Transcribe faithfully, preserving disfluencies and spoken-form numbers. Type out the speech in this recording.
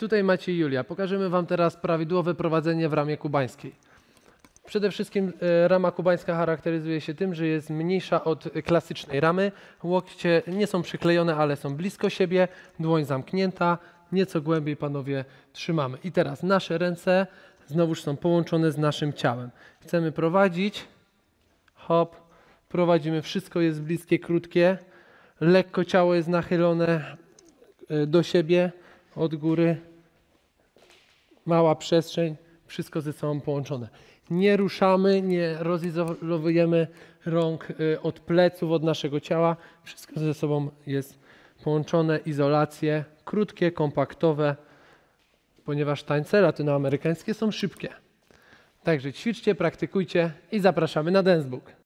tutaj Maciej i Julia. Pokażemy Wam teraz prawidłowe prowadzenie w ramie kubańskiej. Przede wszystkim e, rama kubańska charakteryzuje się tym, że jest mniejsza od klasycznej ramy. Łokcie nie są przyklejone, ale są blisko siebie, dłoń zamknięta, nieco głębiej panowie trzymamy. I teraz nasze ręce znowuż są połączone z naszym ciałem. Chcemy prowadzić, hop, prowadzimy, wszystko jest bliskie, krótkie, lekko ciało jest nachylone e, do siebie, od góry, mała przestrzeń, wszystko ze sobą połączone. Nie ruszamy, nie rozizolowujemy rąk od pleców, od naszego ciała. Wszystko ze sobą jest połączone, izolacje, krótkie, kompaktowe, ponieważ tańce latynoamerykańskie są szybkie. Także ćwiczcie, praktykujcie i zapraszamy na Dancebook.